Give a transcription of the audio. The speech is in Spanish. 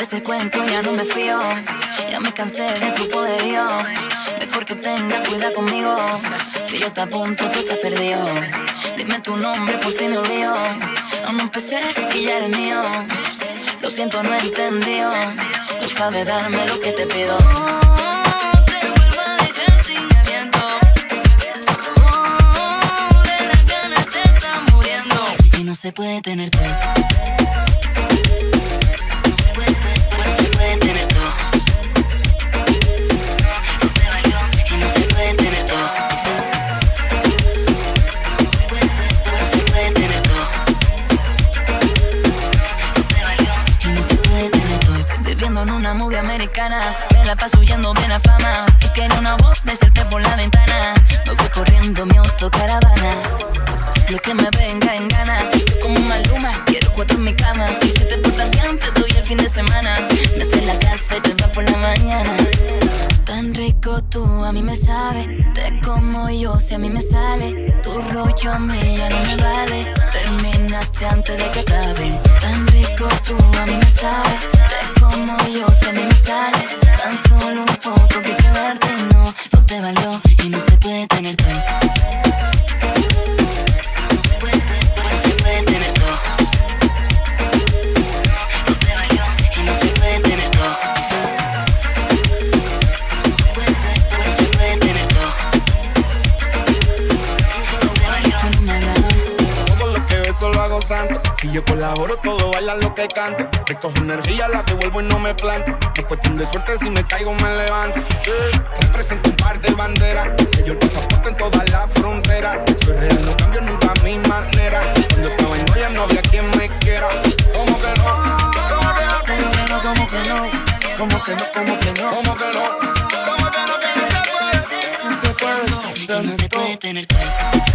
ese cuento ya no me fío. Ya me cansé de tu poderío. Mejor que tengas cuidado conmigo. Si yo te apunto, tú estás perdido. Dime tu nombre por si me olvido. Aún no empecé y ya eres mío. Lo siento, no he entendido. Tú sabes darme lo que te pido. Oh, te vuelvo a dejar sin aliento. Oh, de las ganas te estás muriendo. Y no se puede tener todo. En una movie americana, me la paso huyendo de la fama. Tú quieres una voz, decirte por la ventana. No voy corriendo mi autocaravana. Lo que me venga en gana. Como Maluma, quiero 4 en mi cama. Y si te portas bien, te doy el fin de semana. Me haces la casa y te vas por la mañana. Tan rico tú, a mí me sabe. Te como yo, si a mí me sale. Tu rollo a mí ya no me vale. Terminaste antes de que acabe. Tan rico tú, a mí me sabe. Te como yo, si a mí me sale. Tan solo un poco quise darte, no te valió y no se puede tener todo. No se puede tener todo. No te valió y no se puede tener todo. No se puede tener todo. Todo lo que beso lo hago santo. Si yo colaboro, todo bailan lo que canto. Recojo energía, la devuelvo y no me planto. Es cuestión de suerte, si me caigo me levanto. Represento un par de banderas. Sello el pasaporte en toda la frontera. Soy real, no cambio nunca mi manera. Cuando estaba en Noria no había quien me quiera. ¿Cómo que no? ¿Cómo que no? ¿Cómo que no? ¿Cómo que no? ¿Cómo que no? ¿Cómo que no? ¿Cómo que no? Que no se puede. No se puede. Y no se puede tener todo.